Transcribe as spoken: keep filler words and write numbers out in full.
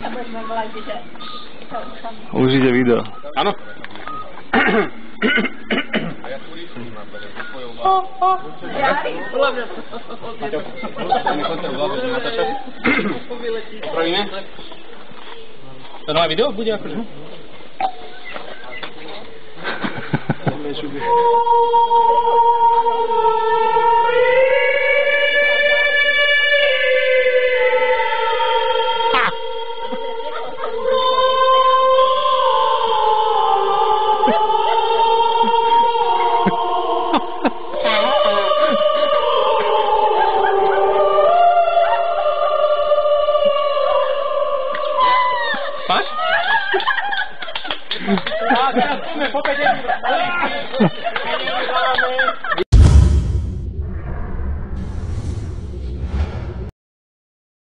Už ide video. Áno? Opravíme? To nové video bude akože? Máš? A teraz poďme, poďme,